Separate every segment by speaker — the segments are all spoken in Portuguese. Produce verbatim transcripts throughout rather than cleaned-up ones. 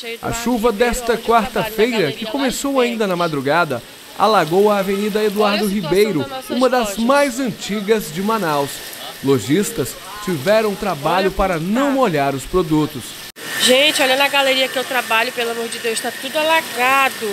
Speaker 1: A chuva desta quarta-feira, que começou ainda na madrugada, alagou a Avenida Eduardo Ribeiro, uma das mais antigas de Manaus. Lojistas tiveram trabalho para não molhar os produtos.
Speaker 2: Gente, olha na galeria que eu trabalho, pelo amor de Deus, está tudo alagado.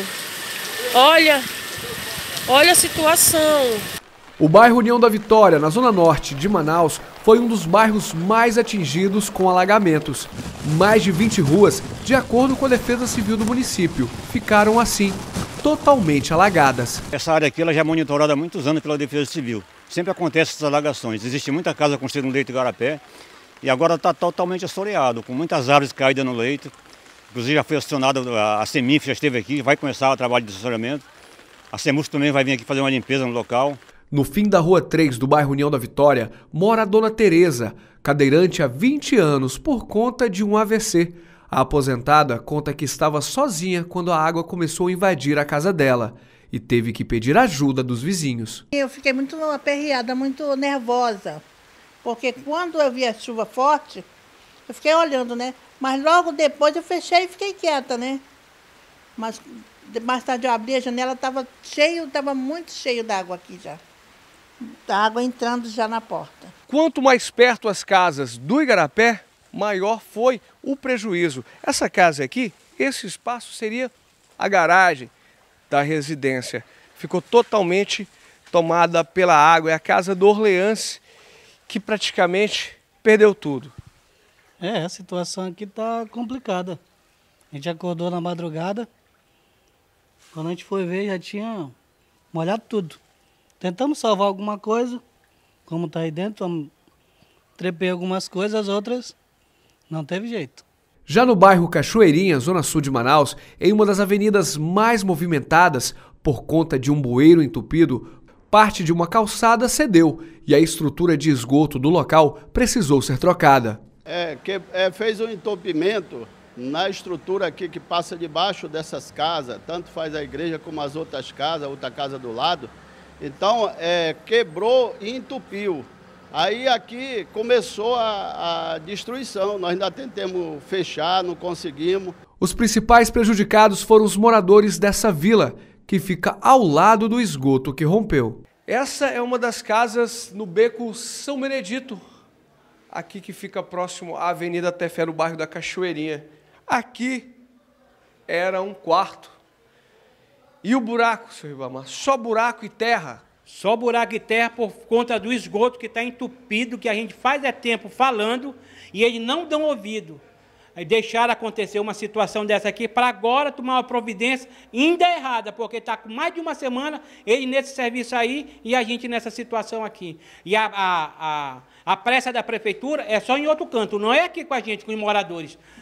Speaker 2: Olha, olha a situação.
Speaker 1: O bairro União da Vitória, na zona norte de Manaus, foi um dos bairros mais atingidos com alagamentos. Mais de vinte ruas, de acordo com a Defesa Civil do município, ficaram assim, totalmente alagadas.
Speaker 3: Essa área aqui ela já é monitorada há muitos anos pela Defesa Civil. Sempre acontecem essas alagações. Existe muita casa construída no leito de igarapé e agora está totalmente assoreado, com muitas árvores caídas no leito. Inclusive já foi acionada, a Semif já esteve aqui, vai começar o trabalho de assessoramento. A Semus também vai vir aqui fazer uma limpeza no local.
Speaker 1: No fim da Rua três do bairro União da Vitória, mora a dona Tereza, cadeirante há vinte anos por conta de um A V C. A aposentada conta que estava sozinha quando a água começou a invadir a casa dela e teve que pedir ajuda dos vizinhos.
Speaker 4: Eu fiquei muito aperreada, muito nervosa, porque quando eu vi a chuva forte, eu fiquei olhando, né? Mas logo depois eu fechei e fiquei quieta, né? Mas mais tarde eu abri a janela, estava cheio, estava muito cheio d'água aqui já. Da água entrando já na porta.
Speaker 1: Quanto mais perto as casas do igarapé, maior foi o prejuízo. Essa casa aqui, esse espaço seria a garagem da residência. Ficou totalmente tomada pela água. É a casa do Orleans que praticamente perdeu tudo.
Speaker 5: É, a situação aqui está complicada. A gente acordou na madrugada, quando a gente foi ver já tinha molhado tudo. Tentamos salvar alguma coisa, como está aí dentro, trepei algumas coisas, as outras não teve jeito.
Speaker 1: Já no bairro Cachoeirinha, zona sul de Manaus, em uma das avenidas mais movimentadas, por conta de um bueiro entupido, parte de uma calçada cedeu e a estrutura de esgoto do local precisou ser trocada.
Speaker 6: É, que, é, fez um entupimento na estrutura aqui que passa debaixo dessas casas, tanto faz a igreja como as outras casas, a outra casa do lado. Então, é, quebrou e entupiu. Aí aqui começou a, a destruição, nós ainda tentamos fechar, não conseguimos.
Speaker 1: Os principais prejudicados foram os moradores dessa vila, que fica ao lado do esgoto que rompeu. Essa é uma das casas no beco São Benedito, aqui que fica próximo à Avenida Tefé, no bairro da Cachoeirinha. Aqui era um quarto. E o buraco, seu Ribamar? Só buraco e terra?
Speaker 7: Só buraco e terra por conta do esgoto que está entupido, que a gente faz é tempo falando e eles não dão ouvido. Aí deixaram acontecer uma situação dessa aqui para agora tomar uma providência ainda errada, porque está com mais de uma semana ele nesse serviço aí e a gente nessa situação aqui. E a, a, a, a pressa da prefeitura é só em outro canto, não é aqui com a gente, com os moradores.